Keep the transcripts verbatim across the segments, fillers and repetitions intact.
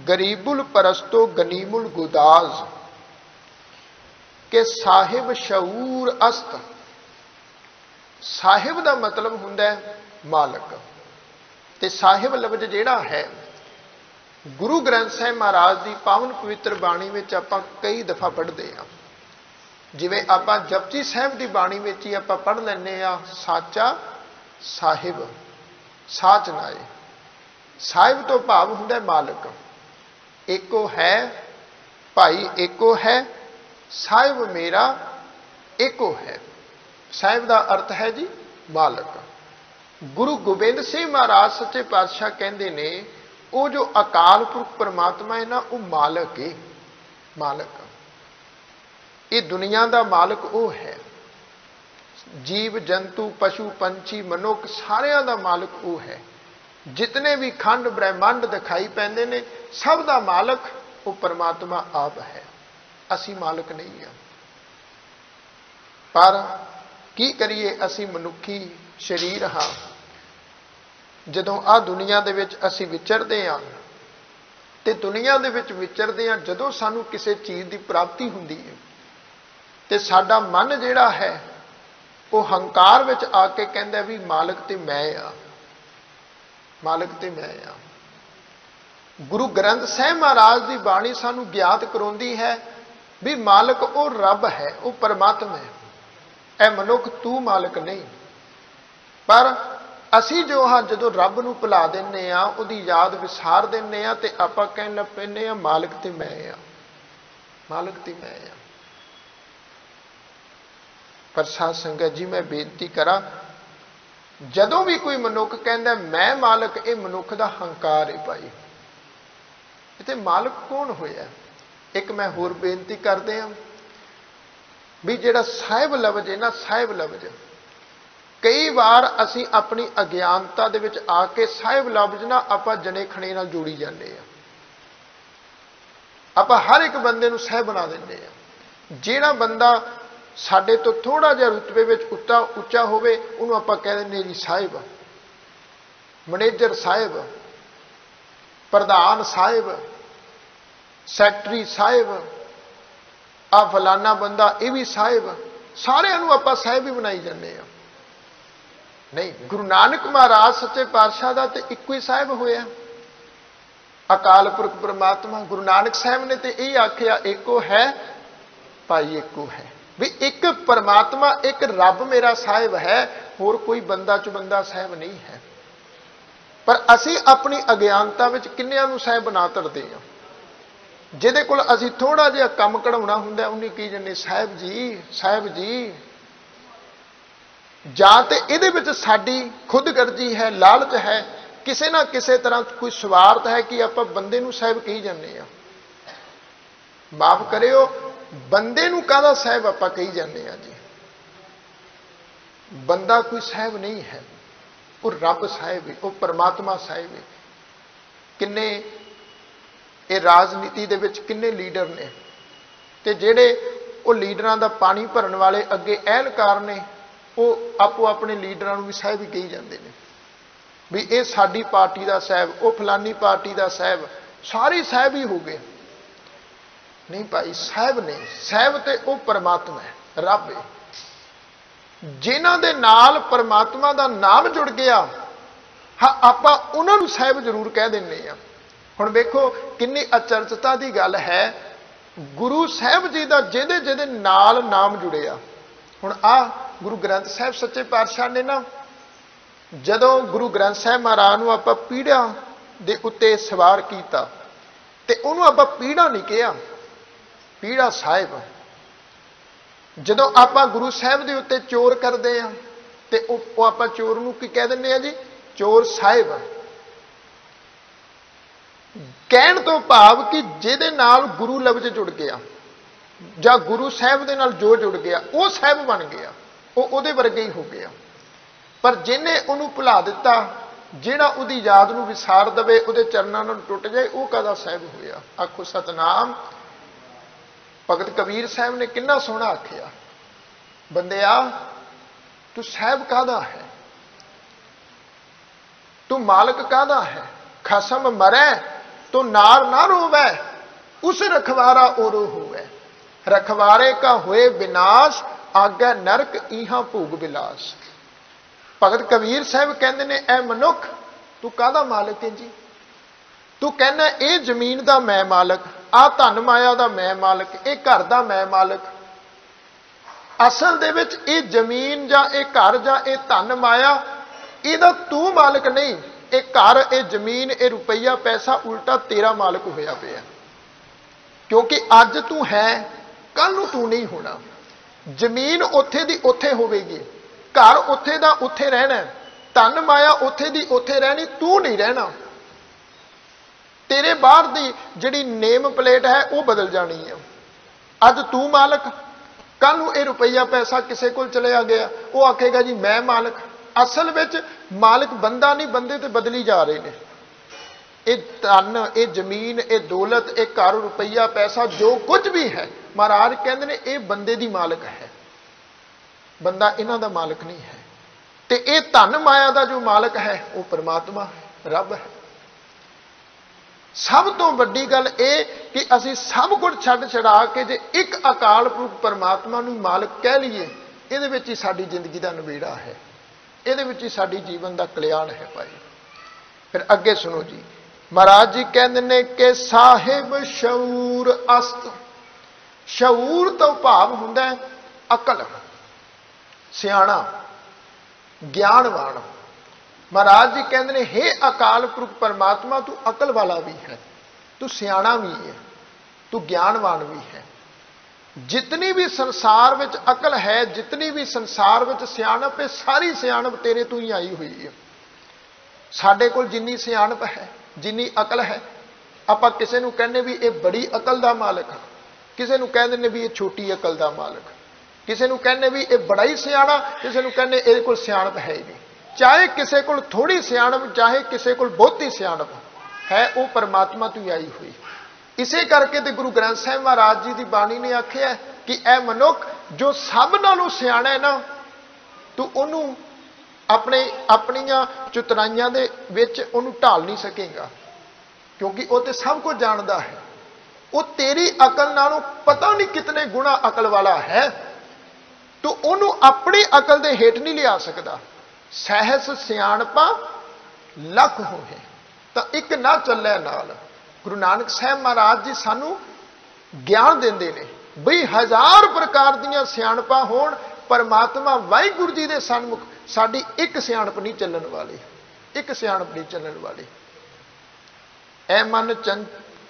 गरीबुल परस्तो गनीमुल गुदाज के साहिब शऊर अस्त। साहिब का मतलब हुंदा है मालक, ते साहिब लफ्ज जिहड़ा है गुरु ग्रंथ साहिब महाराज की पावन पवित्र बाणी में आपां कई दफा पढ़ते हैं। जिवें आपां जपजी साहिब की बाणी में ही आपां पढ़ लैंदे आ, साचा साहिब साच नाए। साहिब तो भाव हुंदा है मालक, एको है भाई एको है, साहिब मेरा एको है। साहिब का अर्थ है जी मालक। गुरु गोबिंद सिंह महाराज सच्चे पातशाह कहते ने वो जो अकाल पुरख परमात्मा है ना, वो मालक है। मालक ये दुनिया का मालक वो है। जीव जंतु पशु पंछी मनुख सारिया का मालक वो है। जितने भी खंड ब्रह्मांड दिखाई पैंदे ने सब का मालक वो परमात्मा आप है। असी मालक नहीं है। पर की करिए, असी मनुखी शरीर हाँ। जदों आ दुनिया दे विच असी विचरदे हां ते दुनिया दे विच विचरदे हां, जदों सानू किसी चीज़ की प्राप्ति हुंदी है ते साडा मन जिहड़ा है वो हंकार विच आके कहंदा भी मालक ते मैं आ, मालक ते मैं आ। गुरु ग्रंथ साहिब महाराज की बाणी सानू ज्ञात कराउंदी है भी मालक वो रब है, वो परमात्मा है। ए मनुख तू मालक नहीं। पर असी जो हाँ जो रब नूं भुला दिंदे आ, उहदी याद विसार दिंदे आ ते आपां कहण लग पैंदे आ मालक ते मैं आ, मालक ते मैं आ। पर साध संगत जी मैं बेनती करा, जदों भी कोई मनुख कहंदा मैं मालक, ये मनुख दा हंकार है भाई। इत्थे मालक कौन होया? एक मैं होर बेनती करदे आ भी जिहड़ा साहिब लफ्ज है ना, साहिब लफ्ज कई बार असी अपनी अज्ञानता दे विच आके साहिब लफ्ज ना आपां जने खणे नाल जोड़ी जाने आ। आपां हर एक बंदे नूं साहिब बना दिंदे आ। जिहड़ा बंदा साडे तो थोड़ा जिहा रुतबे विच उच्चा उच्चा होवे उहनूं आपां कह दिंदे जी साहिब, मैनेजर साहिब, प्रधान साहिब, सैकटरी साहिब, आ फलाना बंदा ये भी साहिब। सारिਆਂ ਨੂੰ ਆਪਾਂ साहिब ही बनाई जाने आ। नहीं, गुरु नानक महाराज सच्चे पातशाह का तो इको ही साहिब होया, अकाल पुरख परमात्मा। गुरु नानक साहिब ने तो यही आख्या एको है भाई एको है, भी एक परमात्मा एक रब मेरा साहिब है, होर कोई बंदा च बंदा साहिब नहीं है। पर असी अपनी अज्ञानता विच किन्नियां नूं साहिब बना तरदे आ। जिहदे कोल असी थोड़ा जिहा काम कढाउणा हुंदा उन्हें की जन्ने साहिब जी साहिब जी। जां ते इहदे विच साडी खुदगर्जी है, लालच है, किसी ना किसी तरह कोई स्वार्थ है कि आपां बंदे नूं साहिब कही जाने आ। माफ करियो, बंदे नूं काहदा साहिब आपां कही जाने आ जी। बंदा कोई साहिब नहीं है, वो रब साहिब है, वो परमात्मा साहिब है। किन्ने ये राजनीति दे विच किन्ने लीडर ने ते जिहड़े वो लीडरां दा पानी भरन वाले अगे अहलकार ने, वो आपो अपने लीडरां नूं भी साहिब ही कही जांदे ने भी ये साडी पार्टी दा साहिब, वो फलानी पार्टी दा साहिब, सारे साहिब ही हो गए। नहीं भाई, साहिब नहीं, साहिब ते वो परमात्मा है, रब है। जिन्हां दे नाल परमात्मा दा नाम जुड़ गया हाँ, आपां उन्हां नूं साहिब जरूर कह दिंदे आ। हुण वेखो किन्नी अचरजता की गल है, गुरु साहिब जी का जिहदे जिहदे नाल नाम जुड़िया। हुण आ गुरु ग्रंथ साहिब सच्चे पातशाह ने ना, जदों गुरु ग्रंथ साहिब महाराज नूं आपां पीढ़ा दे उत्ते सवार कीता ते उहनूं आपां पीढ़ा नहीं कहा, पीढ़ा साहिब। जदों आपां गुरु साहिब दे उत्ते चोर करदे आ ते ओह आपां चोर नूं की कह दिंदे आ जी, चोर साहिब। कहण तो भाव कि जिहदे नाल गुरु लफ्ज जुड़ गया जां गुरु साहिब दे नाल जो जुड़ गया वो साहिब बन गया, वो उहदे वर्गे ही हो गया। पर जिन्हें उहनूं भुला दिता, जिहड़ा उहदी याद नूं विसार दवे, उहदे चरनां नाल टुट जाए, वो काहदा साहिब होया? आखो सतनाम। भगत कबीर साहिब ने किन्ना सोहना आखिया, बंदिया तू साहिब काहदा है, तू मालक काहदा है? खसम मरै तो नार ना रोवै, उस रखवारा ओरो होवै। रखवारे का होए विनाश, आगे नरक इहां भोग विलास। भगत कबीर साहब कहते ने, ऐ मनुख तू काहदा मालिक है जी? तू कहना ये जमीन का मैं मालिक, आ धन माया का मैं मालिक, ये घर का मैं मालिक। असल दे विच ये जमीन जा ये घर जा ये धन माया इहदा तू मालिक नहीं। ये घर, ये जमीन, ये रुपया पैसा उल्टा तेरा मालिक होया पिया। क्योंकि अज तू है, कल नूं तू नहीं होना। जमीन उत्थे दी उत्थे होवेगी, घर उत्थे दा उत्थे रहना, धन माया उत्थे दी उत्थे रहनी, तू नहीं रहना। तेरे बाहर दी जिहड़ी नेम प्लेट है वो बदल जानी है। अज तू मालिक, कल नूं ये रुपया पैसा किसी कोल चलिया गया, वो आखेगा जी मैं मालिक। असल विच मालिक बंदा नहीं, बंदे ते बदली जा रहे हैं। ये धन, ये जमीन, ये दौलत, ये घर रुपया पैसा जो कुछ भी है, महाराज कहते हैं ये बंदे दी मालिक है, बंदा इन्हां दा मालिक नहीं है। ते ये धन माया का जो मालिक है वो परमात्मा है, रब है। सब तो वड्डी गल ये कि असी सब कुछ छड्ड छड़ा के जे एक अकाल पुरख परमात्मा नूं मालिक कह लीए, इहदे विच ही साडी जिंदगी का नवेड़ा है, इहदे विच ही साडी जीवन का कल्याण है भाई। फिर अगे सुनो जी, महाराज जी कहते ने कि साहिब शऊर अस्त। शऊर तो भाव हुंदा है अकल, सियाणा, ज्ञानवान। महाराज जी कहते हैं, हे अकाल पुरख परमात्मा तू अकल वाला भी है, तू सियाणा भी है, तू ज्ञानवान भी है। जितनी भी संसार विच अकल है, जितनी भी संसार विच सियाणप है, सारी सियाणप तेरे तू ही आई हुई है। साडे कोल जिन्नी सियाणप है, जिन्नी अकल है, आपां किसे नूं कहने भी ये बड़ी अकल दा मालिक, किसे नूं कह दिंदे भी ये छोटी अकल दा मालिक, किसे नूं कहने भी ये बड़ा ही सियाणा, किसे नूं कहने इहदे कोल सियाणप है ही नहीं। चाहे किसी को थोड़ी सियाणप, चाहे किसी को बहुती सियाणप है, वो परमात्मा तो ही आई हुई। इसे करके तो गुरु ग्रंथ साहिब महाराज जी की बाणी ने आख्या कि ऐ मनुख जो सब नालों सियाणा है ना, तू उन्होंने अपने अपनियां चतुराइयां दे विच उन्होंने ढाल नहीं सकेगा, क्योंकि वो तो सब कुछ जानता है। वो तेरी अकल नालों पता नहीं कितने गुणा अकल वाला है, तो उन्होंने अपनी अकल दे हेठ नहीं लिया सकता। सहस सियाणपा लख होए तो एक ना चले नाल। गुरु नानक साहब महाराज जी सानू ज्ञान देंदे ने बई हजार प्रकार दीयां सियाणपा होण, परमात्मा वाहिगुरू जी दे सन्मुख साडी एक सियाणप नहीं चलन वाली, एक सियाणप नहीं चलन वाली। ऐ मन चं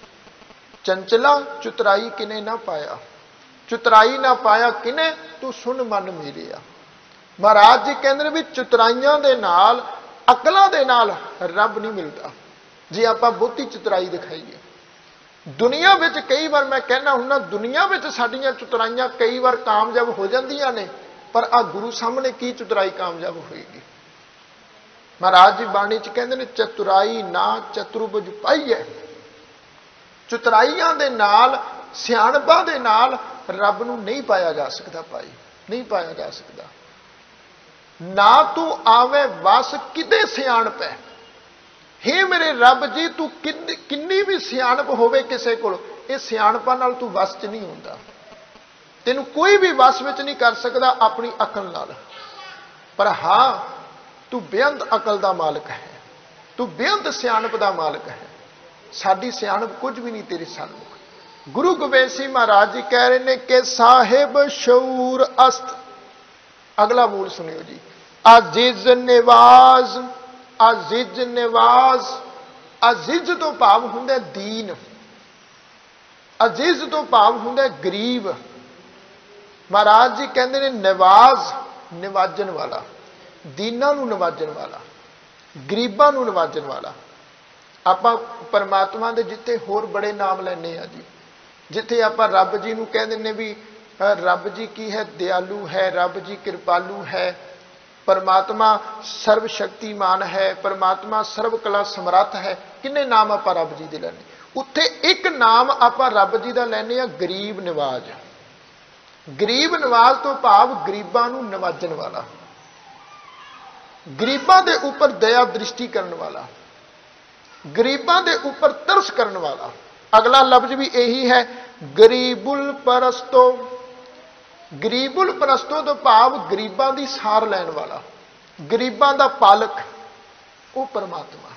चंचला चुतराई किने ना पाया, चुतराई ना पाया किने तू सुन मन मेरिया। महाराज जी कहते हैं भी चतुराइयां दे नाल, अकलां दे नाल रब नहीं मिलता जे आपां बहुती चतुराई दिखाईए। दुनिया विच कई बार मैं कहना हुन्ना, दुनिया विच साडीआं चतुराइयां कई बार कामयाब हो जांदियां ने, पर आ गुरु सामने की चतुराई कामयाब होएगी। महाराज जी बाणी च कहते हैं चतुराई ना चतुर्भुज पाईए। चतुराइयां दे नाल, सियाणपां दे नाल रब नूं नहीं पाया जा सकता भाई, नहीं पाया जा सकता। ना तू आवे वस किते सियाणप है। हे मेरे रब जी तू किन्नी भी सियाणप होवे किसे कोल, ये सियाणपां नाल तू वस च नहीं हुंदा। तेनू कोई भी वस विच नहीं कर सकदा अपनी अकल नाल। पर हाँ तू बेअंत अकल दा मालिक है, तू बेअंत सियाणप दा मालिक है। साडी सियाणप कुछ भी नहीं तेरे सन्मुख। गुरु गोबिंद सिंह महाराज जी कह रहे ने कि साहिब शऊर अस्त। अगला मूल सुनियो जी, अजीज निवाज, अजीज निवाज। अजीज तो भाव हुंदा दीन, अजीज तो भाव हुंदा गरीब। महाराज जी कहते ने निवाज, निवाजन वाला, दीना नूं निवाजन वाला, गरीबां नूं निवाजन वाला। आपां परमात्मा दे जिथे होर बड़े नाम लैने आ जी, जिथे आपां रब जी नूं कह दिंदे भी रब जी की है दयालु है, रब जी कृपालु है, परमात्मा सर्व शक्तिमान है, परमात्मा सर्व कला समर्थ है। किन्ने नाम आपां रब जी दे लैने, उत्थे एक नाम आपां रब जी दा लैने आ गरीब निवाज। गरीब निवाज तो भाव गरीबां नूं निवाजन वाला, गरीबां दे उपर दया दृष्टि करन वाला। गरीबां दे उपर तरस करन वाला। अगला लफ्ज भी यही है, गरीबुल परस्तो। गरीबुल परस्तो तो भाव गरीबां दी सार लैण वाला, गरीबां दा पालक, वो परमात्मा।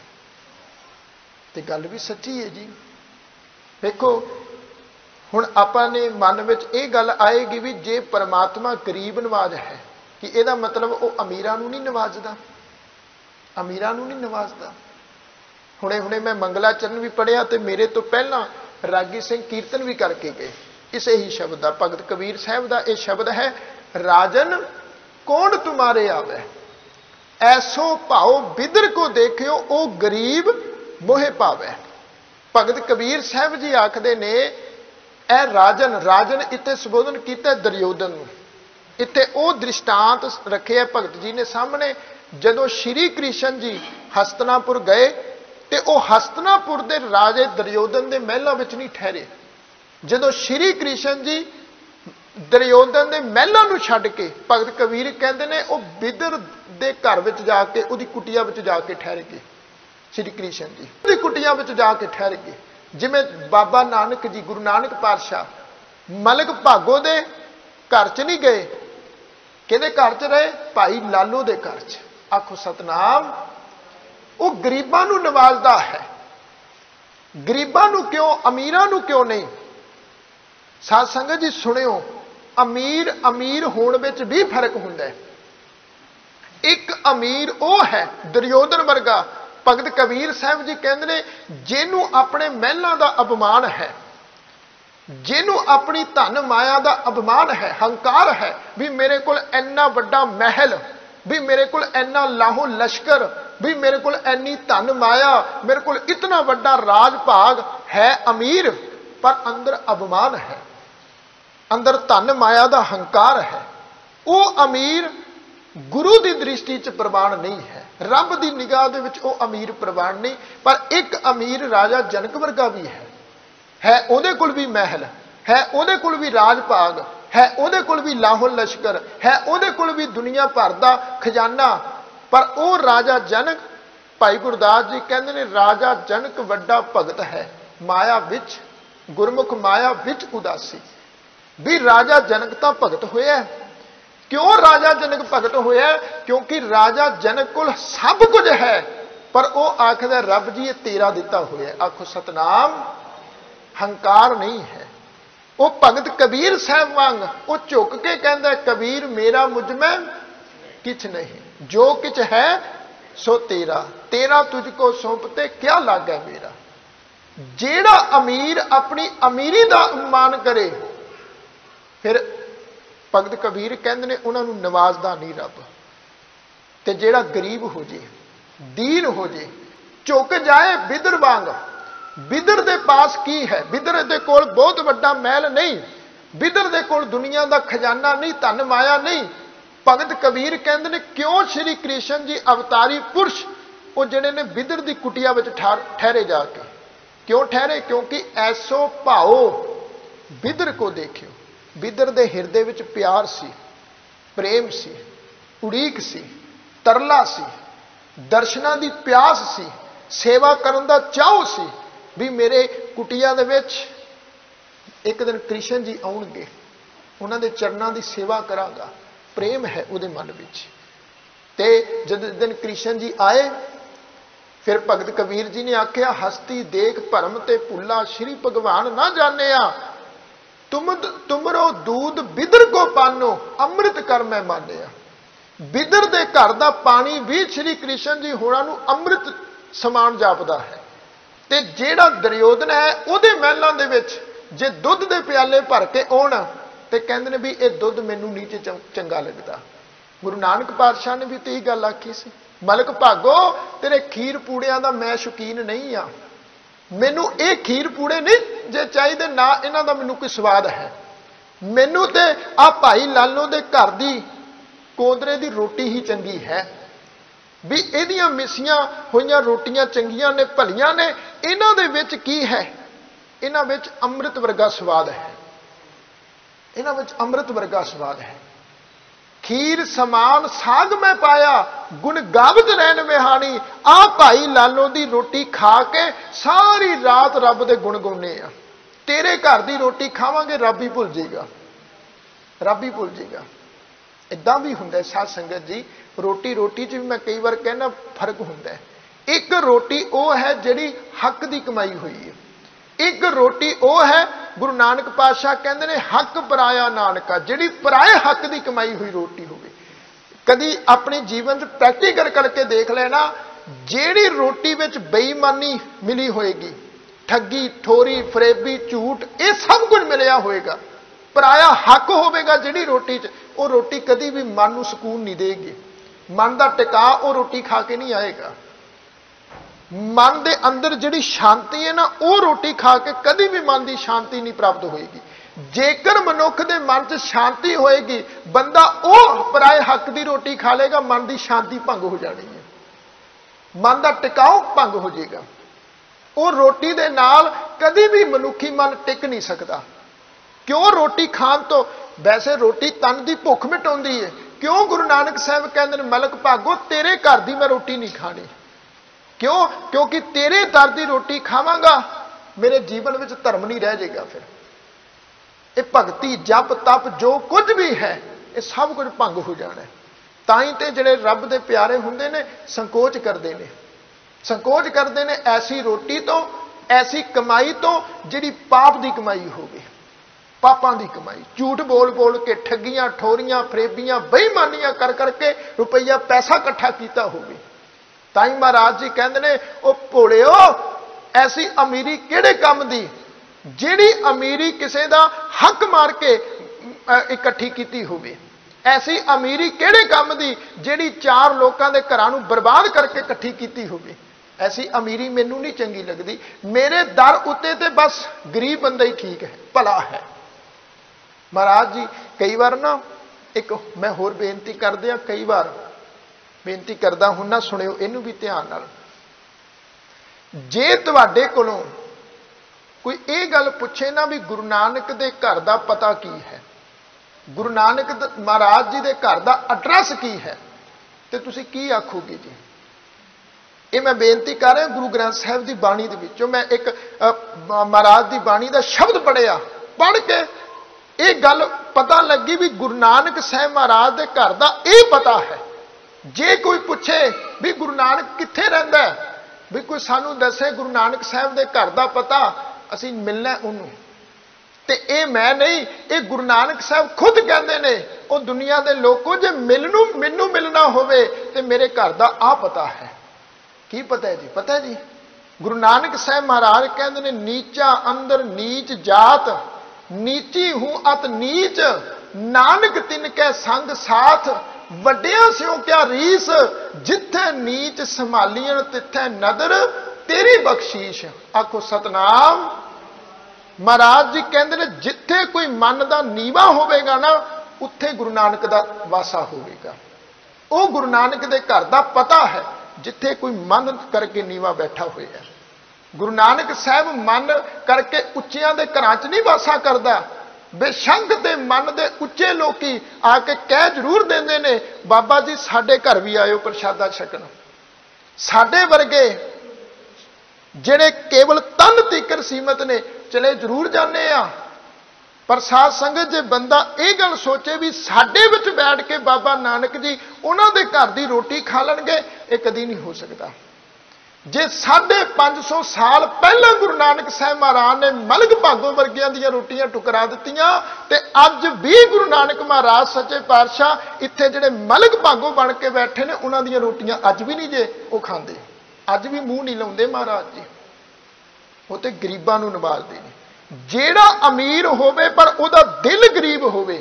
ते गल भी सच्ची है जी। देखो हुण आपां ने मन विच इह गल आएगी भी जे परमात्मा गरीब नवाज है कि इहदा मतलब वो अमीरां नूं नहीं नवाजदा, अमीरां नूं नहीं नवाजदा। हुणे हुणे मैं मंगला चरण भी पढ़िया तो मेरे तो पहला रागी सिंह कीर्तन भी करके गए इसे ही शब्द का, भगत कबीर साहब का यह शब्द है, राजन कौन तुम्हारे आवे, ऐसो भाओ बिदर को देखियो ओ गरीब मोहे पावे। भगत कबीर साहब जी आखदे ने ए राजन, राजन इत्थे संबोधन किया दुर्योधन नूं। इत्थे ओ दृष्टांत रखे भगत जी ने सामने, जदों श्री कृष्ण जी हस्तिनापुर गए ते ओ हस्तिनापुर दे राजे दुर्योधन दे महलों विच नहीं ठहरे। जदों श्री कृष्ण जी दुर्योधन दे महलों नूं छड्ड के भगत कबीर कहंदे ने ओ बिदर दे घर विच जाके उहदी कुटिया विच जाके ठहर गए। श्री कृष्ण जी उहदी कुटिया विच जाके ठहर गए। जिवें बाबा नानक जी, गुरु नानक पातशाह मलक भागो दे घर च नहीं गए, किहदे घर च रहे, भाई लालो दे घर च। आखो सतनाम। वो गरीबां नूं नवाजदा है, गरीबां नूं क्यों, अमीरां नूं क्यों नहीं। साध संगत जी सुनियो, अमीर अमीर होण विच भी फर्क हुंदा है। एक अमीर वो है दुर्योधन वर्गा, भगत कबीर साहब जी कहंदे ने जिन्हों अपने महलों का अभिमान है, जिन्हों अपनी धन माया का अभिमान है, हंकार है भी मेरे को इन्ना वड्डा महल, भी मेरे को इन्ना लाहो लश्कर, भी मेरे को इन्नी धन माया, मेरे को इतना वड्डा राज भाग है, अमीर पर अंदर अभिमान है, अंदर धन माया का हंकार है। वो अमीर गुरु की दृष्टि च प्रवान नहीं है, रब की निगाह दे विच वो अमीर प्रवान नहीं। पर एक अमीर राजा जनक वर्गा भी है, है उहदे कोल भी महल है, उहदे कोल भी राज भाग है, उहदे कोल भी लाहो लश्कर है, उहदे कोल भी दुनिया भर दा खजाना। पर वो राजा जनक, भाई गुरदास जी कहंदे ने राजा जनक वड्डा भगत है, माया विच गुरमुख माया विच उदासी। भी राजा जनक तां भगत होया। क्यों राजा जनक भगत होया? क्योंकि राजा जनक कोल सब कुछ है, पर वो आखदा रब जी ये तेरा दिता होया। आखो सतनाम। हंकार नहीं है। वो भगत कबीर साहब वांग वो झुक के कहंदा कबीर मेरा मुझ में किछ नहीं, जो किछ है सो तेरा, तेरा तुझको सौंपते क्या लागा मेरा। जेड़ा अमीर अपनी अमीरी का अपमान करे, फिर भगत कबीर कहंदे ने उन्होंने नवाजदा नहीं रब। ते जेड़ा गरीब हो जे, दीन हो जे, झुक जाए बिदर वांग। बिदर दे पास की है? बिदर दे कोल बहुत वड्डा महल नहीं, बिदर दे कोल दुनिया का खजाना नहीं, धन माया नहीं। भगत कबीर कहंदे ने क्यों श्री कृष्ण जी अवतारी पुरुष वो जिहड़े ने बिदर की कुटिया विच ठहरे जाके क्यों ठहरे? क्योंकि ऐसो भाओ बिदर को देखियो। बिदर दे हिरदे विच प्यार सी, प्रेम सी, उड़ीक सी, तरला सी, दर्शनां दी प्यास सी, सेवा करन दा चाह सी भी मेरे कुटिया दे विच एक दिन कृष्ण जी आउणगे, उन्हां दे चरनां दी सेवा करांगा। प्रेम है उहदे मन विच। ते जद दिन कृष्ण जी आए, फिर भगत कबीर जी ने आख्या हस्ती देख भरम ते भुला श्री भगवान ना जानिया, तुम तुमरो दूध बिदर को पानो अमृत कर मैं मानिया। बिदर दे घर दा पानी भी श्री कृष्ण जी होना नूं अमृत समान जापदा है। ते जेड़ा दुर्योधन है उहदे महलां दे विच जे दुध दे प्याले भर के आउण ते कहंदे ने भी ये दुध मैनूं नीचे चंगा लगदा। गुरु नानक पातशाह ने भी तो यही गल आखी सी, मलक भागो तेरे खीर पूड़ियां दा मैं शौकीन नहीं आ, मैनू ये खीर पूड़े नहीं जे चाहिए ना इन्हां दा मैनू कोई स्वाद है, मैनू ते आ भाई लालो दे घर दी कोंदरे दी रोटी ही चंगी है। भी इहदियां मिसियां होईयां रोटियां चंगियां ने भलियां ने, इन्हां दे विच की है? इन्हां विच अमृत वर्गा स्वाद है, इन्हां विच अमृत वर्गा स्वाद है। खीर समान साग मैं पाया, गुण गावत रहन विहानी। आ भाई लालो दी रोटी खा के सारी रात रब दे गुण गाउने आ। तेरे घर दी रोटी खावांगे रब ही भुल जाएगा, रब ही भुल जाएगा। इदां भी हुंदा है साध संगत जी, रोटी रोटी च भी मैं कई बार कहना फर्क हुंदा है। एक रोटी वो है जिहड़ी हक दी कमाई हुई है, एक रोटी वो है गुरु नानक पातशाह कहते ने हक पराया नानका, जिहड़ी पराए हक दी कमाई हुई रोटी होवे। कदी अपने जीवन च प्रैक्टिकल करके देख लेना, जिहड़ी रोटी विच बेईमानी मिली होएगी, ठगी ठोरी फरेबी झूठ ये सब कुछ मिलिया होएगा, पराया हक होवेगा जिहड़ी रोटी च, वो रोटी कदी भी मन नूं सुकून नहीं देगी। मन का टिका वो रोटी खा के नहीं आएगा। मन के अंदर जिहड़ी शांति है ना, वो रोटी खा के कदी भी मन की शांति नहीं प्राप्त होएगी। जेकर मनुख के मन च शांति होएगी, बंदा वो पराए हक की रोटी खा लेगा, मन की शांति भंग हो जानी है, मन का टिकाव भंग हो जाएगा। वो रोटी दे नाल कदी भी मनुखी मन टिक नहीं सकता। क्यों? रोटी खाण तो वैसे रोटी तन की भुख मिटाउंदी है। क्यों? गुरु नानक साहब कहते हैं मलक भागो तेरे घर की मैं रोटी नहीं खानी। क्यों? क्योंकि तेरे दर की रोटी खावांगा मेरे जीवन में धर्म नहीं रह जाएगा। फिर ये भगती जप तप जो कुछ भी है ये सब कुछ भंग हो जाना है। ताई ते जिहड़े रब दे प्यारे हुंदे ने संकोच करते हैं, संकोच करते हैं ऐसी रोटी तो, ऐसी कमाई तो जिहड़ी पाप की कमाई होगी, पापां की कमाई। झूठ बोल बोल के ठगियां ठोरियां फरेबियां बेईमानियां कर करके रुपया पैसा इकट्ठा किया होगी। ताई महाराज जी कहते हैं वो भोलिओ ऐसी अमीरी किहड़े काम दी, जिहड़ी अमीरी किसी का हक मार के इकट्ठी की होवे। ऐसी अमीरी किहड़े काम दी जिहड़ी चार लोगों के घरां नूं बर्बाद करके इकट्ठी की होवे। ऐसी अमीरी मैनू नहीं चंगी लगती। मेरे दर उत्ते ते बस गरीब बंदा ही ठीक है, भला है। महाराज जी कई बार ना एक मैं होर बेनती कर दिया, कई बार बेनती करदा हूं ना, सुनियो इनू भी ध्यान नाल। जे तुहाडे कोलों कोई ये गल पुछे ना भी गुरु नानक दे घर दा पता की है, गुरु नानक महाराज जी दे घर दा एड्रैस की है, तो तुसीं की आखोगे जी? ये मैं बेनती कर रहा गुरु ग्रंथ साहिब की बाणी दे विचों। मैं एक महाराज की बाणी का शब्द पढ़िया, पढ़ के ये गल पता लगी भी गुरु नानक साहब महाराज के घर का यह पता है। जे कोई पूछे भी गुरु नानक कित्थे रहिंदा है, भी कोई सानू दसे गुरु नानक साहब के घर का पता, असीं मिलना उन्होंने। ते ये मैं नहीं, ये गुरु नानक साहब खुद कहते हैं, वो दुनिया के लोगों जे मिलनू मैनू मिलना होवे ते मेरे घर का आ पता है। की पता है जी? पता है जी गुरु नानक साहब महाराज कहते हैं नीचा अंदर नीच जात, नीची हूं अत नीच, नानक तिनकै संग साथ, वड्डियां स्यों क्या रीस, जिथे नीच संभालियन तिथे नदर, तेरी बख्शीश। आखो सतनाम। महाराज जी कहते हैं जिथे कोई मन का नीवा होवेगा ना, उत्थे गुरु नानक का वासा होवेगा। वो गुरु नानक के घर का पता है जिथे कोई मन करके नीवा बैठा हुआ है। गुरु नानक साहब मन करके उच्चियां दे घरां च नहीं वासा करता। बेशंक दे मन दे उच्चे लोकी आके कह जरूर देंदे ने, बाबा जी साडे घर भी आयो प्रशादा छकण। साडे वर्गे जिहड़े केवल तन तीकर सीमित ने चले जरूर जाने आ, पर साध संगत जे बंदा ये गल सोचे भी साडे विच बैठ के बाबा नानक जी उन्हां दे घर दी रोटी खा लणगे, ये कदी नहीं हो सकता। जे साढ़े पांच सौ साल पहला गुरु नानक साहब महाराज ने मलक भागो वर्गियां दी रोटियां टुकरा दित्तियां, ते अज भी गुरु नानक महाराज सच्चे पातशाह इत्थे जिहड़े मलक भागो बन के बैठे ने, उन्हां दी रोटियां अज भी नहीं जे वो खांदे, अज भी मूँह नहीं लाउंदे महाराज जी। वो तो गरीबां नूं निवारदे ने। जेड़ा अमीर होवे पर उहदा दिल गरीब होवे,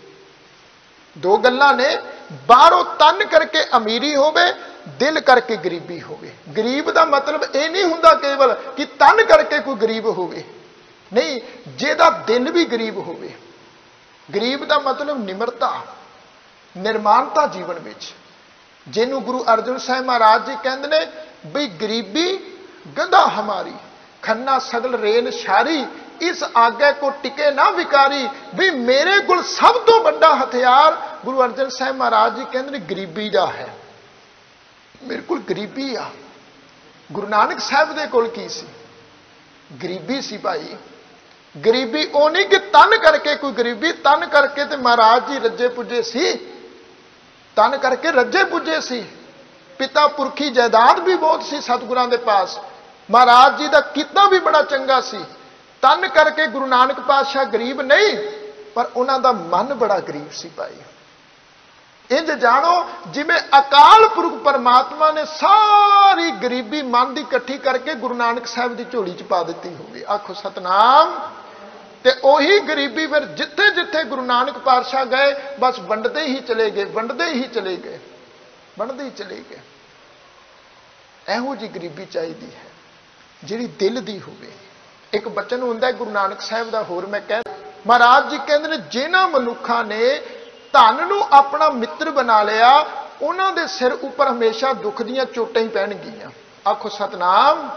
दो गल्लां ने, बाहरों तन करके अमीरी होवे, दिल करके गरीबी होवे। गरीब का मतलब ये नहीं हुंदा केवल कि तन करके कोई गरीब होवे, नहीं, जेदा दिल भी गरीब होवे। गरीब का मतलब निमरता, निर्माणता जीवन में, जिन्हों गुरु अर्जन साहब महाराज जी कहते ने भी गरीबी गधा हमारी, खन्ना सगल रेन शारी, इस आगे को टिके ना विकारी। भी मेरे को सब तो बड़ा हथियार गुरु अर्जन साहब महाराज जी कहते गरीबी दा है, मेरे को गरीबी आ। गुरु नानक साहब दे कोल की सी? गरीबी सी भाई। गरीबी वो नहीं कि तन करके कोई गरीबी, तन करके तो महाराज जी रज्जे पुजे सी, तन करके रज्जे पुजे सी। पिता पुरखी जायदाद भी बहुत सी सतगुरां दे पास, महाराज जी का किता भी बड़ा चंगा सी। तन करके गुरु नानक पातशाह गरीब नहीं, पर उन्हां दा मन बड़ा गरीब सी भाई। इंज जानो जिवें अकाल पुरख परमात्मा ने सारी गरीबी मन की इकट्ठी करके गुरु नानक साहब की झोली च पा दी होगी। आखो सतनाम। ते ओही गरीबी फिर जिथे जिथे गुरु नानक पातशाह गए बस वंडते ही चले गए, वंडते ही चले गए, वंडते ही चले गए। एहो जी गरीबी चाहिए है जिहड़ी दिल दी होवे। एक बचन हुंदा है गुरु नानक साहब का, होर मैं कह महाराज जी कहते हैं जिन्हां मनुखा ने धन नूं अपना मित्र बना लिया उन्हां दे सिर उपर हमेशा दुख दीयां चोटां ही पैणगीआं। आखो सतनाम।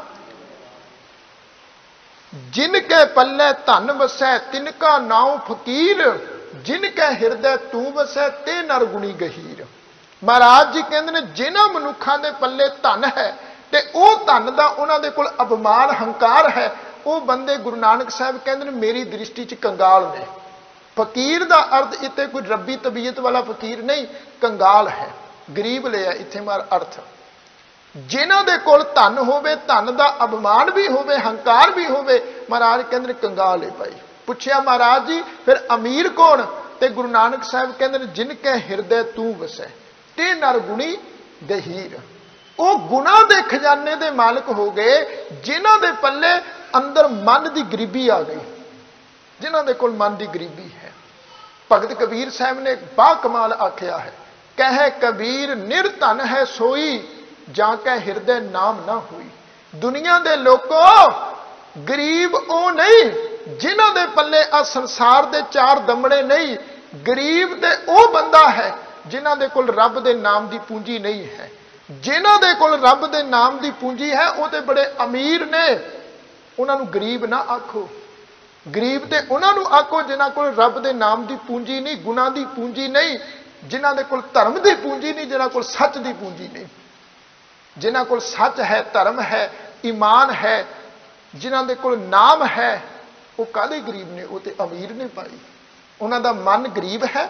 जिनके पल्ले धन वसै तिनका नाउ फकीर, जिनके हिरदे तू वसै ते नर गुणी गहीर। महाराज जी कहते हैं जिन्हां मनुखा दे पल्ले धन है ते ओ धन दा उन्हां दे कोल अभिमान हंकार है, वो बंदे गुरु नानक साहब कहते हैं मेरी दृष्टि च कंगाल ने। फकीर का अर्थ इतने कोई रब्बी तबीयत वाला फकीर नहीं, कंगाल है, गरीब लिया इत्थे मार अर्थ। जिन्हां दे कोल धन होवे, धन का अभिमान भी होवे, हंकार भी होवे, महाराज कहते कंगाल है भाई। पुछया महाराज जी फिर अमीर कौन? ते गुरु नानक साहब कहते जिनके हिरदे तू वसै ते नर गुणी गहीर। वो गुणा दे खजाने दे मालिक हो गए जिन्हां दे पल्ले अंदर मन की गरीबी आ गई, जिन्हां दे कोल मन की गरीबी है। भगत कबीर साहब ने बा कमाल आख्या है, कह कबीर निर्धन है सोई जाके हिरदे नाम ना हुई। दुनिया दे लोगों गरीब ओ नहीं जिन्हां दे पल्ले आ संसार दे चार दमड़े नहीं, गरीब ते ओ बंदा है जिन्हां दे कोल रब दे नाम की पूंजी नहीं है। जिन्हां दे कोल रब दे नाम की पूंजी है वो ते बड़े अमीर ने, उन्होंने गरीब ना आखो। गरीब ते उन्होंने आखो जिन्हां कोल रब दे नाम की पूंजी नहीं, गुनाह की पूंजी नहीं, जिन्हां दे कोल धर्म की पूंजी नहीं, जिन्हां कोल सच की पूंजी नहीं। जिन्हां कोल सच है, धर्म है, ईमान है, जिन्हां दे कोल नाम है, वो कादे गरीब ने? वो ते अमीर ने भाई। उन्हां दा मन गरीब है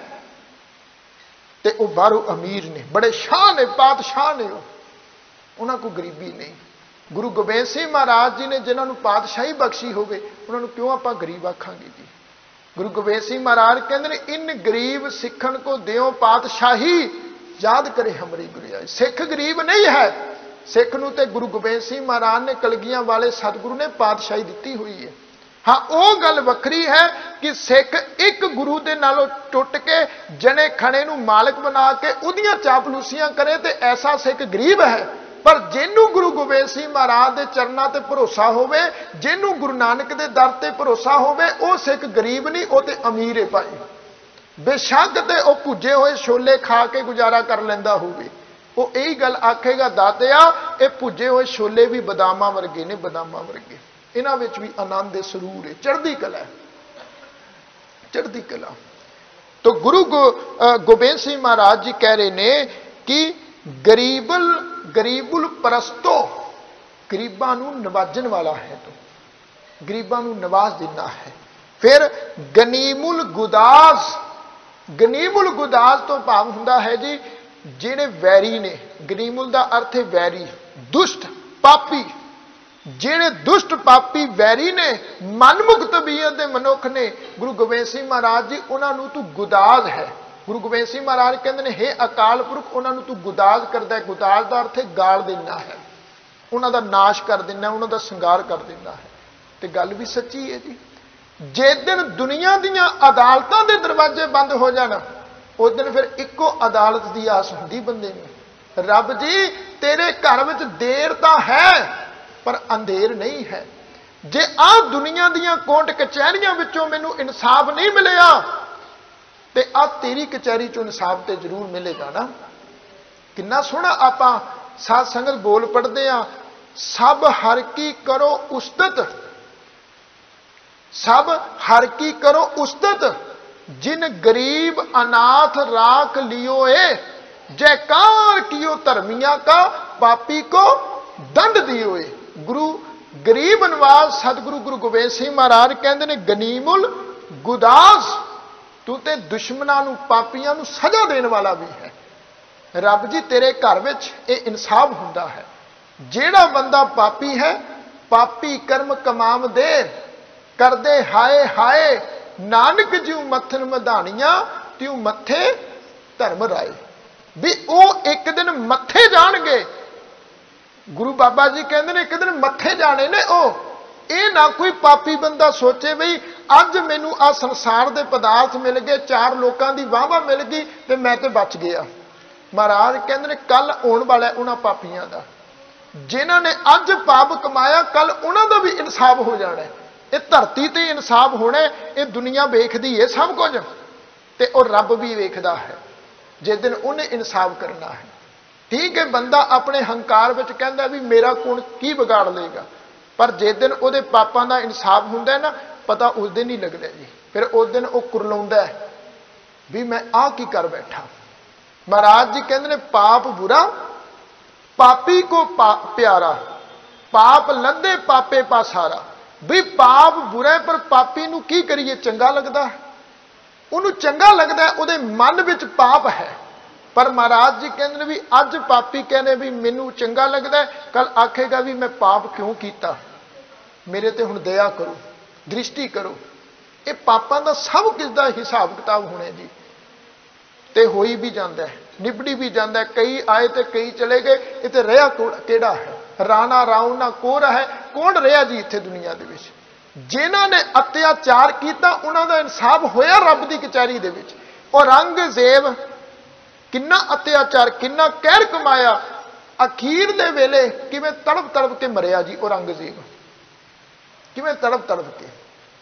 ते वो बाहरों अमीर ने, बड़े शाह ने, पातशाह ने, उन्हां को गरीबी नहीं। गुरु गोबिंद सिंह महाराज जी ने जिन्होंने पातशाही बख्शी होवे उन्होंने क्यों आपां गरीब आखांगे जी? गुरु गोबिंद सिंह महाराज कहते हैं इन गरीब सिखन को देओ पातशाही याद करे हमरी गुरियाई। सिख गरीब नहीं है, सिख नूं ते गुरु गोबिंद सिंह महाराज ने कलगियां वाले सतगुरु ने पातशाही दी हुई है। हाँ वो गल वखरी है कि सिख एक गुरु दे नालों टुट के जने खने नूं मालिक बना के उहदियां चापलूसियां करे ते ऐसा सिख गरीब है। पर जिन्हों गुरु गोबिंद सिंह महाराज के चरणों ते भरोसा होवे, जिन्हों गुरु नानक के दर ते भरोसा होवे, वो सिख गरीब नहीं, वो ते अमीर है भाई। बेशक ते वो भुजे हुए छोले खा के गुजारा कर लेंदा होवे, वो यही गल आखेगा दातिया ये भुजे हुए छोले भी बदामां वर्गे ने, बदामां वर्गे। इन्हां विच भी आनंद है, सरूर है, चढ़दी कला है, चढ़दी कला। तो गुरु गो, गोबिंद सिंह महाराज जी कह रहे ने कि गरीबल गरीबुल परस्तो, गरीबां नूं नवाजन वाला है, तो गरीबां नूं नवाज देना है। फिर गनीमुल गुदास, गनीमुल गुदास तो भाव हुंदा है जी जिहड़े वैरी ने। गनीमुल दा अर्थ है वैरी, दुष्ट पापी। जिहड़े दुष्ट पापी वैरी ने, मनमुख तबीयत दे मनुख ने, गुरु गोबिंद सिंह महाराज जी उन्हां नूं तू गुदास है। गुरु गोबिंद सिंह महाराज कहते हैं हे अकाल पुरख उन्होंने तू गुदाज करता है। गुदाज का अर्थ है गाल देना है, उन्हों नाश कर देना, उन्हों संगार कर देना है। तो गल भी सच्ची है जी। जे दिन दुनिया दीयां अदालतां दे दरवाजे बंद हो जाना उस दिन फिर इको अदालत की आस होंदी बंदे नूं। रब जी तेरे घर विच देर तो है पर अंधेर नहीं है। जे आ दुनिया दीयां कोर्ट कचहरियां विचों मैनूं इंसाफ नहीं मिलिया ते आ तेरी कचहरी चो इंसाफ ते जरूर मिलेगा ना। किन्ना सोहना आपां साध संगत बोल पढ़ते हैं, सब हर की करो उस्तत, सब हर की करो उस्तत, जिन गरीब अनाथ राख लियो ए, जयकार कियो धर्मिया का, पापी को दंड दियो ए। गुरु गरीब नवाज सतगुरु गुरु गोबिंद सिंह महाराज कहते ने, गनीमुल गुदास, तू ते दुश्मनां नूं पापियां नूं सजा देने वाला भी है। रब जी तेरे घर विच ये इंसाफ हुंदा है। जेड़ा बंदा पापी है, पापी कर्म कमाम दे, करदे हाय हाय, नानक ज्यों मत्थन मधानियां त्यों मत्थे धर्म राए। भी वो एक दिन मत्थे जाणगे। गुरु बाबा जी कहते हैं एक दिन मत्थे जाने ने। ओ ये ना कोई पापी बंदा सोचे बई अज मैनू आ संसार के पदार्थ मिल गए, चार लोगों की वाहवा मिल गई तो मैं तो बच गया। महाराज कहते हैं कल आने वाला उन्होंने पापियों का, जिन्हों ने अज पाप कमाया कल उन्हों का भी इंसाफ हो जाना है। ये धरती ते इंसाफ होना, ये दुनिया वेखदी है सब कुछ, ते और रब भी वेखदा है जिस दिन उन्हें इंसाफ करना है। ठीक है, बंदा अपने हंकार विच कहंदा भी मेरा कौन की बिगाड़ लेगा, पर जिस दिन उहदे पापां दा इंसाफ हुंदा है ना, पता उस दिन ही लगदा जी। फिर उस दिन वह कुरलाउंदा है भी मैं आ की कर बैठा। महाराज जी कहते हैं पाप बुरा, पापी को पा, प्यारा, पाप लंदे पापे पासारा। भी पाप बुरा है पर पापी नूं की करिए, चंगा लगदा है, उन्होंने चंगा लगता है, उहदे मन विच पाप है। पर महाराज जी कहते भी अज पापी कहने भी मैनू चंगा लगता है, कल आखेगा भी मैं पाप क्यों किया, मेरे ते हुण दया करो, दृष्टि करो। ये पापां दा सब किस दा हिसाब किताब होने जी, ते होई भी जाता है, निबड़ी भी जाता है। कई आए तो कई चले गए, इत्थे रहा केड़ा है, राणा रावणा कोर है, कौन रहा जी इत्थे दुनिया दे विच। जिन्हां ने अत्याचार किया उन्हां दा इंसाफ होया रब दी कचहरी दे विच। औरंगजेब किन्ना अत्याचार, किन्ना कहर कमाया, अखीर दे वेले किवें तड़प तड़प के मरिया जी औरंगजेब, किवें तड़प तड़प के।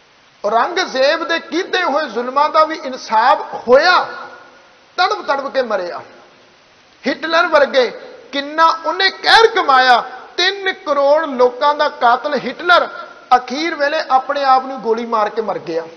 औरंगजेब दे कीते हुए जुल्मां दा भी इंसाफ होया, तड़प तड़प के मरिया। हिटलर वर्गे किन्ना उन्हें कहर कमाया, तीन करोड़ लोगों का कातल हिटलर अखीर वेले अपने आप नूं गोली मार के मर गया।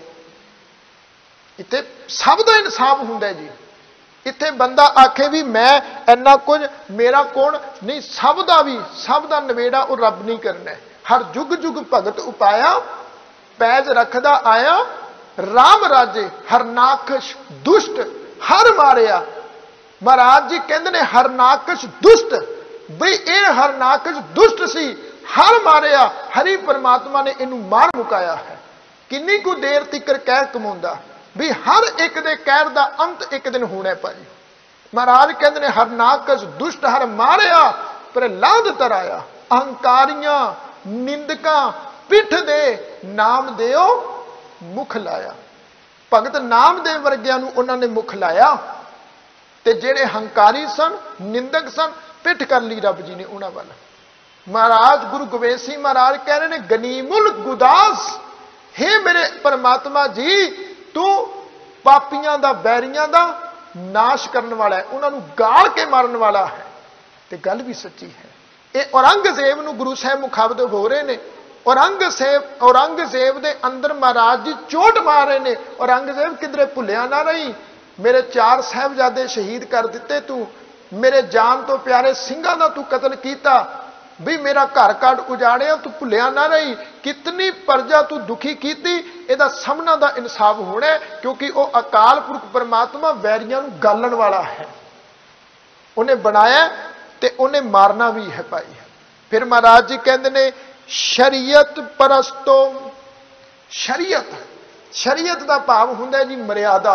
इत्थे सब दा इंसाफ हुंदा जी। इत्थे बंदा आखे भी मैं इन्ना कुछ मेरा कौन नहीं, सब दा भी सब दा नवेड़ा वो रब नहीं करना है। हर जुग जुग भगत उपाया, पैज रखदा आया, राम राजे हरनाकश दुष्ट हर मारिया। महाराज जी कहते ने हरनाकश दुष्ट, बई ये हरनाकश दुष्ट सी, हर मारिया, हरि परमात्मा ने इनू मार मुकाया है। किन्नी को देर तिकर कहर कमाउंदा भी हर एक दे कहर दा अंत एक दिन होना है भाई। महाराज कहते ने हरनाकश दुष्ट हर मारिया, पर लाद तराया, अहंकारियां निंदका पिठ दे नाम देओ मुख लाया। भगत नामदेव वर्गियां नूं उन्होंने मुख लाया, ते जेड़े हंकारी सन निंदक सन पिठ कर ली रब जी ने उन्होंने वाल। महाराज गुरु गोबिंद सिंह महाराज कह रहे हैं गनीमुल गुदास, हे मेरे परमात्मा जी तू पापियां दा बैरियां दा नाश करने वाला है, उन्होंने गाल के मारन वाला है। ते गल भी सच्ची है। ये औरंगजेब नूं गुरु साहब मुखाबद हो रहे ने। औरंगजेब औरंगजेब दे अंदर महाराज जी चोट मार रहे ने। औरंगजेब किधरे भुलिया ना रही, मेरे चार साहिबजादे शहीद कर दिते तू, मेरे जान तो प्यारे सिंघां दा तू कतल किया, भी मेरा घर काट उजाड़िया, तू भुलिया ना रही, कितनी प्रजा तू दुखी की, इहदा सबना दा इंसाफ होना है, क्योंकि वह अकाल पुरख परमात्मा वैरियां नूं गालण वाला है। उन्हें बनाया ते उन्हें मारना भी है भाई। फिर महाराज जी कहते ने शरीयत परस्तो, शरीयत शरीयत का भाव हुंदा जी मर्यादा,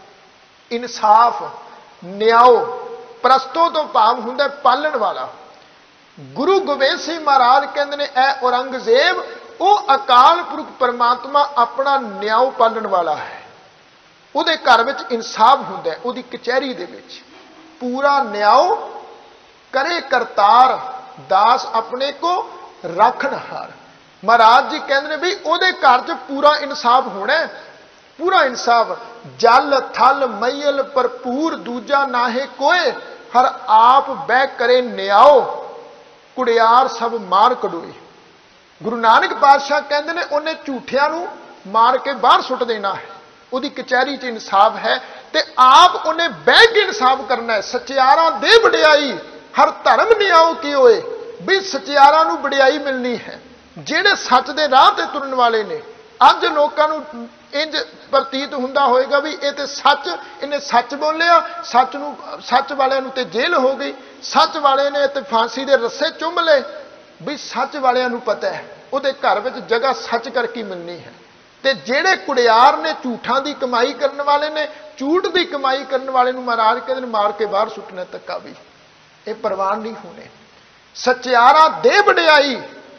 इंसाफ, न्याय। परस्तो तो भाव हुंदा पालन वाला। गुरु गोबिंद सिंह महाराज कहते ने ऐ औरंगजेब वो अकाल पुरख परमात्मा अपना न्याय पालन वाला है। उहदे घर विच इंसाफ हुंदा है, उहदी कचहरी दे विच पूरा न्याय करे करतार, दास अपने को रखनहार। महाराज जी कहते भी उहदे घर च पूरा इंसाफ होना है, पूरा इंसाफ। जल थल मैयल भरपूर दूजा नाहे कोय, हर आप बह करे न्याओ, कुड़ियार सब मार कड़ोए। गुरु नानक पातशाह कहते ने उन्हें झूठियां नूं मार के बाहर सुट देना है, ਉਹਦੀ कचहरी च इंसाफ है, तो आप उन्हें बह के इंसाफ करना है। सचियारा दे वडियाई हर धर्म निआओ की होए, भी सचियारा नूं वडियाई मिलनी है। ਜਿਹੜੇ सच के राह ते तुरन वाले ने, अज लोगों नूं इंज प्रतीत हुंदा होएगा भी ये तो सच, इन्हें सच बोलिया, सच नूं सच वाले नूं ते जेल हो गई, सच वाले ने ते फांसी दे रस्से चुम ले, भी सच वाले नूं पता है उहदे घर विच जगह सच करके मिलनी है। ते जेड़े कुड़ियार ने झूठां दी कमाई करने वाले ने, झूठ दी कमाई करने वाले नूं महाराज कहंदे ने मार के बाहर सुटना, धक्का भी ये प्रवान नहीं होने। सचियारा दे वडियाई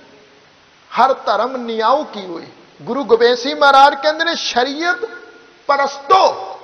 हर धर्म निआओ की हुई। गुरु गोबिंद सिंह महाराज कहते हैं शरीयत परस्तो,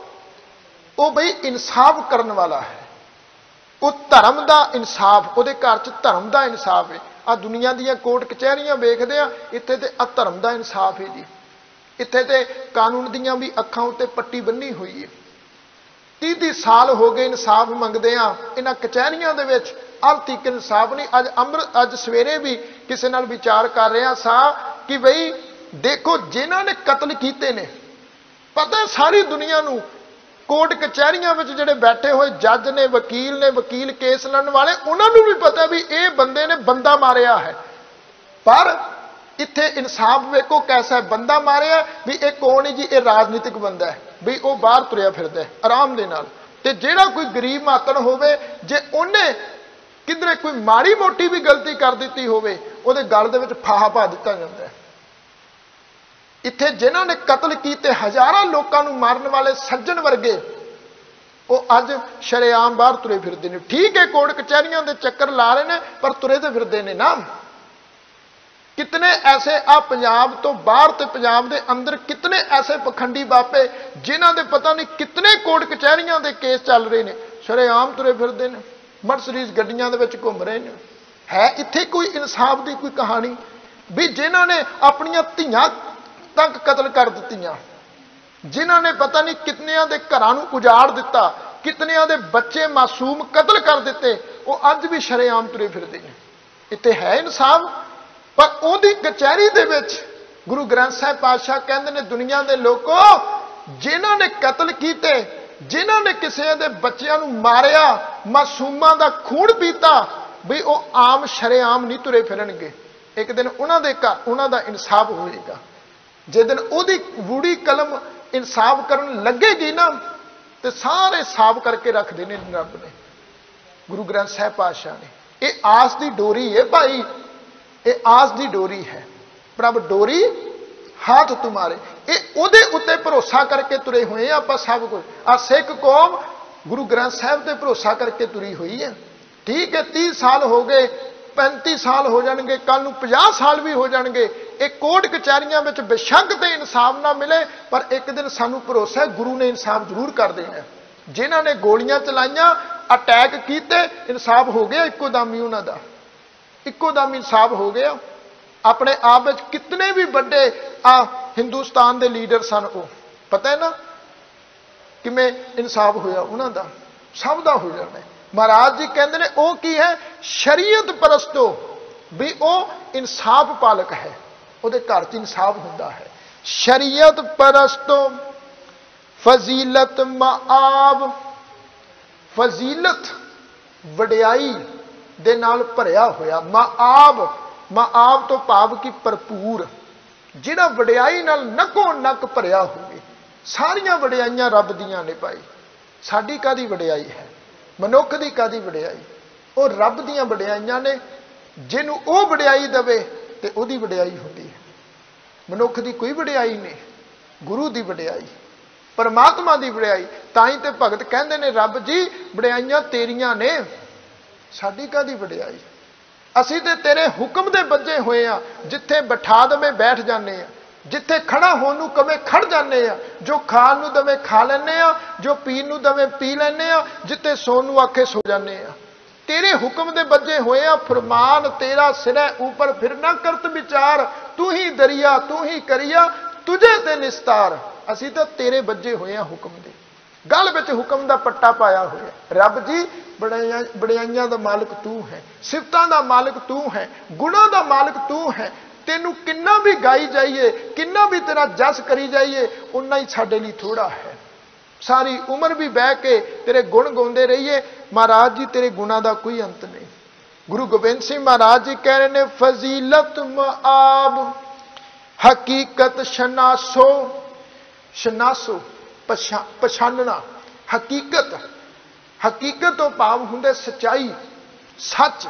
वो बई इंसाफ करने वाला है, वो धर्म का इंसाफ, वो घर च धर्म का इंसाफ है। आ दुनिया दी कोर्ट कचहरियां वेखदे आ, इत्थे ते अधर्म का इंसाफ है जी। इत्थे ते कानून दियां भी अखां उत्ते पट्टी बन्नी हुई है। तीह तीह साल हो गए इंसाफ मंगदे आ इन्हां कचहरियां दे विच, अल तक इंसाफ नहीं। अज अमृत अज सवेरे भी किसी नाल विचार कर रहा सा कि बई देखो जिन्हां ने कतल कीते ने, पता है सारी दुनिया नूं, कोर्ट कचहरियां विच जिहड़े बैठे हुए जज ने, वकील ने, वकील केस लड़न वाले, उन्होंने भी पता भी ये बंदे ने बंदा मारिया है। पर इत्थे इंसाफ वेखो कैसा है, बंदा मारिया भी ये कौन है जी, ये राजनीतिक बंदा है, भी वो बाहर तुरिया फिरदा है आराम दे नाल। ते जिहड़ा कोई गरीब मातड़ होवे, जे उन्हें किधरे कोई माड़ी मोटी भी गलती कर दी होवे, उहदे गल दे विच फाहा पा दिता जांदा है। इत्थे जिन्हां ने कतल कीते, हज़ारां लोकां नूं मारन वाले सज्जन वर्गे, वो अज शरेआम बाहर तुरे फिरदे ने। ठीक है कोर्ट कचहरियां दे चक्कर ला रहे ने, पर तुरे तो फिरदे ने ना। कितने ऐसे आ पंजाब तो बाहर ते पंजाब दे अंदर कितने ऐसे पखंडी बापे जिन्हां दे पता नहीं कितने कोर्ट कचहरियां दे केस चल रहे ने, शरेआम तुरे फिरदे ने, मर्सडीज गड्डियां दे विच घुम रहे ने। है इत्थे कोई इंसाफ की कोई कहानी भी जिन्हां ने अपनियां धीआं तक कतल कर दित्तियां, जिन्हां ने पता नहीं कितनियां दे घरां नूं उजाड़ दिता, कितनियां दे बच्चे मासूम कतल कर दिते, वो अज भी शरेआम तुरे फिरदे ने। इत्थे है इंसाफ? पर उहदी कचहरी दे विच गुरु ग्रंथ साहिब पातशाह कहंदे ने दुनिया दे लोको, जिन्हां ने कतल कीते, जिन्हां ने किसी दे बच्चियां नूं मारिया, मासूमां दा खून पीता, भी वो आम शरेआम नहीं तुरे फिरनगे। एक दिन उन्हां दे घर उन्हां दा इंसाफ होएगा। जिस दिन उहदी बूढ़ी कलम इंसाफ करन लगेगी ना, तो सारे साफ करके रख देने रब ने, गुरु ग्रंथ साहिब पातशाह ने। ये आस की डोरी है भाई, ये आस की डोरी है। प्रभ डोरी हाथ तुम्हारे, ये उहदे उत्ते भरोसा करके तुरे हुए आप सब कुछ। आ सिख कौम गुरु ग्रंथ साहिब ते भरोसा करके तुरी हुई है। ठीक है तीस साल हो गए, पैंती साल हो जाएंगे, कल नूं पचास साल भी हो जाएंगे, एक कोर्ट कचहरियां में बेशक तो इंसाफ ना मिले, पर एक दिन सानू भरोसा है गुरु ने इंसाफ जरूर कर देना। जिन्हां ने गोलियां चलाइयां, अटैक किए, इंसाफ हो गया इको दम ही उन्हां दा, इको दम इंसाफ हो गया। अपने आप में कितने भी बड़े आ हिंदुस्तान के लीडर सन, वो पता है ना किवें इंसाफ होया उन्हां दा, सब दा हो जाना। महाराज जी कहते हैं वो की है, शरीयत परस्तो, भी वो इंसाफ पालक है, उहदे घर च इंसाफ हुंदा है। शरीयत परस्तो फजीलत माआब, फजीलत वडियाई दे नाल भरिया होया। माआब, माआब तो भाव की भरपूर, जिहड़ा वडियाई नाल नको नक भरिया होवे। सारियां वडियाइयां रब दियां ने भाई, साडी कादी वडियाई है, मनुख दी कादी वडियाई, वो रब दियां वडियाइयां ने। जिन्हों वो वडियाई दवे ते उहदी वडियाई होंदी है। मनुख दी कोई वडियाई नहीं, गुरु दी वडियाई, परमात्मा दी वडियाई। ताई ते भगत कहंदे ने रब जी वडियाइयां तेरियां ने, साडी कादी वडियाई, असीं ते तेरे हुक्म दे बज्जे होए आ। जिथे बिठा दवे बैठ जाने आ, जिथे खड़ा होण नूं कवे खड़ जाने आ, जो खाण नूं दवे खा लैने आ, जो पीण नूं दवे पी लैने आ, जिथे सोण नूं आखे सो जाने आ। तेरे हुक्म दे बज्जे होए आ, फरमान तेरा सिरै ऊपर फिरना करत विचार, तू ही दरिया तू ही करिया, तुझे ते निस्तार। असीं तां तेरे बज्जे होए आ हुक्म दे, गल विच हुक्म दा पट्टा पाया होया। रब जी बड़ाइयां बड़ाइयां दा मालिक तू है, सिफतां दा मालिक तू है, गुणां दा मालिक तू है, तेनू किन्ना भी गाई जाइए, किन्ना भी तेरा जस करी जाइए, उन्ना ही साडे लई थोड़ा है। सारी उम्र भी बह के तेरे गुण गाउंदे रहिए, महाराज जी तेरे गुणों का कोई अंत नहीं। गुरु गोबिंद सिंह महाराज जी कह रहे ने, फजीलत मआब हकीकत शनासो। शनासो पछा पछानना, हकीकत, हकीकत तो भाव हुंदे सच्चाई, सच,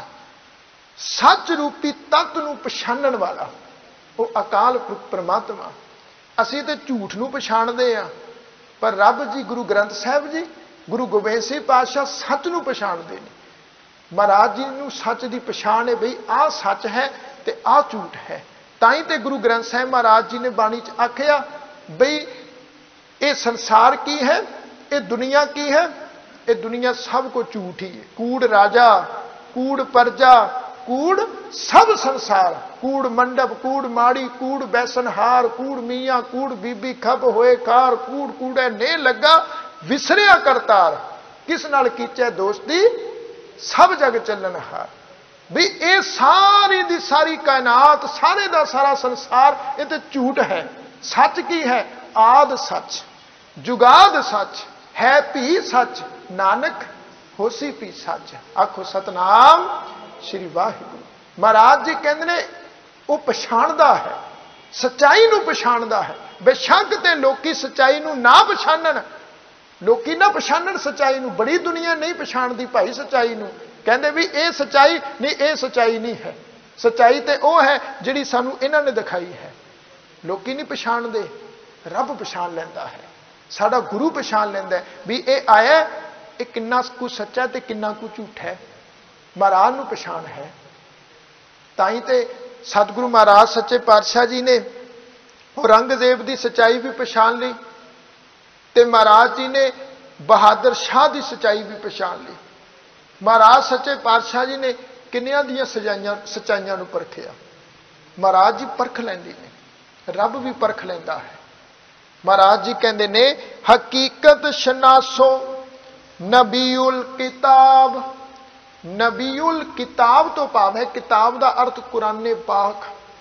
सच रूपी तत्व नूं पछाणन वाला वो अकाल पुरख परमात्मा। असीं ते झूठ नूं पछाणदे आ, पर रब जी गुरु ग्रंथ साहिब जी, गुरु गोबिंद सिंह पातशाह सच नूं पछाणदे ने। महाराज जी नूं सच की पछाण है, बई आ सच है ते आ झूठ है। ताई ते गुरु ग्रंथ साहिब महाराज जी ने बाणी च आखिया बई ये संसार की है, ये दुनिया की है, ये दुनिया सब को झूठ ही है। कूड़ राजा, कूड़ प्रजा, कूड़ सब संसार, कूड़ मंडप, कूड़ माड़ी, कूड़ बैसनहार, कूड़ मियाँ, कूड़ बीबी, खप होए कार, कूड़ कूड़े ने लगा विसरिया करतार, किस नाल कीचे दोस्ती सब जग चलन हार। भी ये सारी दी सारी कायनात, सारे दा सारा संसार ये तो झूठ है। सच की है? आद सच, जुगाद सच, है भी सच, नानक होसी भी सच। आखो सतनाम श्री वाहिगुरु। महाराज जी कहते ने वो पछाणदा है, सच्चाई नूं पछाणदा है। बेशक ते लोकी सच्चाई नूं ना पछाणन, लोकी ना पछाणन सच्चाई नूं, बड़ी दुनिया नहीं पछाणदी भाई सच्चाई नूं। कहंदे भी ये सच्चाई नहीं, ये सच्चाई नहीं है। सच्चाई ते वो है जिहड़ी सानूं इन्हां ने दिखाई है। लोकी नहीं पछाणदे, रब पछाण लैंदा है, साडा गुरु पछाण लैंदा है भी ये आया ये किन्ना कुछ सच्चा ते किन्ना कुछ झूठ है। महाराज नूं पछाण है। ताई ते सतगुरु महाराज सच्चे पातशाह जी ने औरंगजेब की सच्चाई भी पछाण ली ते महाराज जी ने बहादुर शाह की सच्चाई भी पछाण ली। महाराज सच्चे पातशाह जी ने किन्नियां दियां सजाइयां सच्चाइयां नूं परखिया। महाराज जी परख लैंदे ने, रब भी परख लैंदा है। महाराज जी कहंदे ने, हकीकत शनासो नबीउल किताब। नबीउल किताब तो भाव है, किताब का अर्थ कुराने पाक।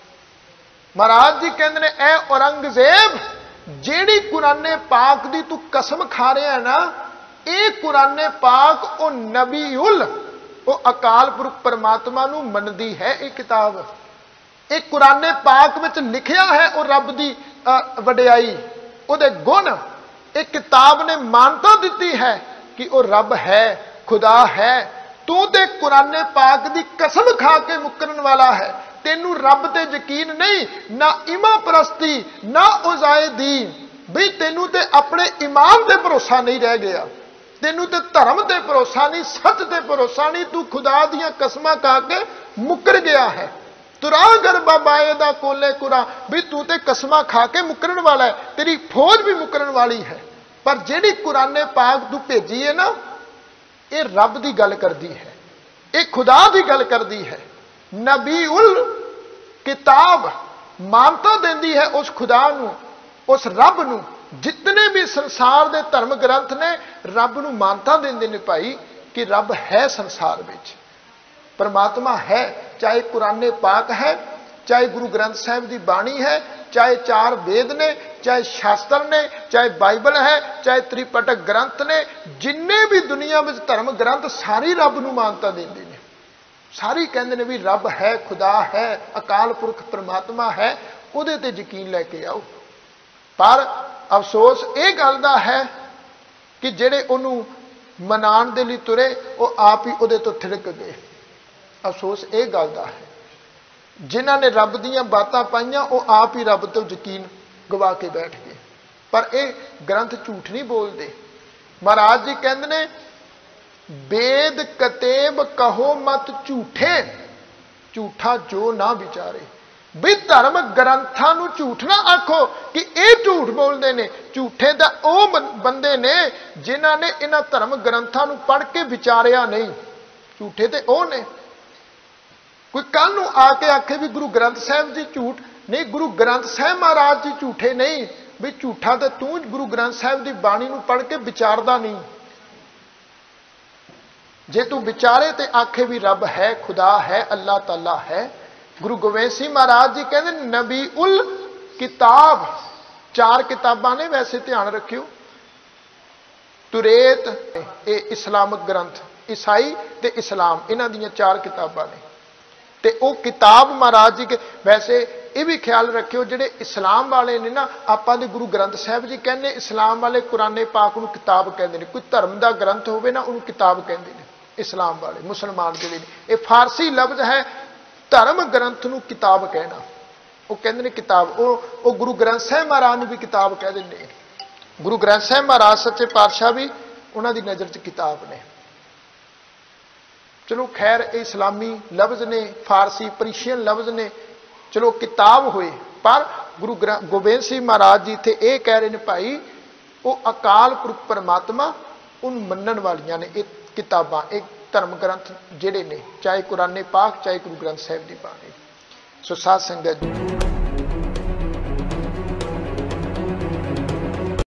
महाराज जी कहंदे ने, ऐ औरंगजेब जेड़ी कुराने पाक दी तू कसम खा रहा है ना, ये कुराने पाक ओ नबीउल ओ अकाल पुरख परमात्मा नूं मनदी है। ये किताब, ये कुराने पाक विच लिखिया है ओ रब दी वडियाई, उहदे गुण। एक किताब ने मानता दी है कि वह रब है, खुदा है। तू ते कुराने पाक दी कसम खा के मुकरन वाला है। तेनू रब ते यकीन नहीं, ना इमा परस्ती ना उजाए दी। भी तेनू ते अपने ईमान ते भरोसा नहीं रह गया, तेनू ते धर्म ते भरोसा नहीं, सच ते भरोसा नहीं। तू खुदा दियां कसमां खा के मुकर गया है। तुरागर बाबाए दा कोले कुरा, भी तू ते कसमां खा के मुकरन वाला है, तेरी फौज भी मुकरन वाली है। पर जिहड़ी कुराने पाक तू भेजी है ना, ये रब की गल करती है, ये खुदा की गल करती है। नबी उल किताब मानता देती है उस खुदा नू, उस रब नू। जितने भी संसार के धर्म ग्रंथ ने रब नू मानता देंदे ने भाई कि रब है संसार विच, परमात्मा है। चाहे कुराने पाक है, चाहे गुरु ग्रंथ साहिब की बाणी है, चाहे चार वेद ने, चाहे शास्त्र ने, चाहे बाइबल है, चाहे त्रिपटक ग्रंथ ने, जिन्ने भी दुनिया में धर्म ग्रंथ सारी रब नूं मानता देंदे ने। सारी कहंदे ने भी रब है, खुदा है, अकाल पुरख परमात्मा है, उहदे ते यकीन लैके आओ। पर अफसोस ये गल दा है कि जिहड़े उहनूं मनाण दे लई तुरे, वो आप ही उहदे तो थिड़क गए। अफसोस ये गल दा है, जिन्हां ने रब दीयां बातां पाईयां वो आप ही रब तो यकीन गवा के बैठ गए। पर ये ग्रंथ झूठ नहीं बोलते। महाराज जी कहंदे ने, वेद कतेब कहो मत झूठे, झूठा जो ना विचारे। भी धर्म ग्रंथां नूं झूठ ना आखो कि ये झूठ बोलते हैं। झूठे तो वो बंदे ने जिन्हां ने इन्हां धर्म ग्रंथां नूं पढ़ के विचारिया नहीं। झूठे तो वो ने। कोई कल नूं आके आखे भी गुरु ग्रंथ साहिब जी झूठ नहीं, गुरु ग्रंथ साहिब महाराज जी झूठे नहीं। भी झूठा तो तू गुरु ग्रंथ साहिब की बाणी नूं पढ़ के विचारदा नहीं। जे तू विचारे तो आखे भी रब है, खुदा है, अल्लाह ताला है, गुरु गोबिंद सिंह महाराज जी कहते नबी उल किताब, चार किताबां ने, वैसे ध्यान रखियो। तुरेत ये इस्लामिक ग्रंथ, ईसाई ते इस्लाम, इन्हां दियां चार किताबां ने। ते वो किताब महाराज जी के, वैसे ये भी ख्याल रखियो जिहड़े इस्लाम वाले ने ना, आपां दे गुरु ग्रंथ साहिब जी कहने, इस्लाम वाले कुराने पाक नूं किताब कहंदे ने। कोई धर्म दा ग्रंथ होवे ना, उहनूं किताब कहंदे ने इस्लाम वाले, मुसलमान जिहड़े ने। ये फारसी लफ्ज है, धर्म ग्रंथ नूं किताब कहना, वो कहंदे ने किताब। वो वो गुरु ग्रंथ साहिब महाराज नूं भी किताब कह दिंदे ने। गुरु ग्रंथ साहिब महाराज सच्चे पातशाह भी उन्हां दी नज़र च किताब ने। चलो खैर, ये इस्लामी लफ्ज ने, फारसी परिशियन लफ्ज ने, चलो किताब होए। पर गुरु गोबिंद सिंह महाराज जी इत्थे ये कह रहे हैं भाई, वो अकाल पुरख परमात्मा उन मनण वालियां ने ये किताबां, एक धर्म ग्रंथ जिहड़े ने, चाहे कुराने पाक चाहे गुरु ग्रंथ साहिब दी बाणी। सो साध संगत जी,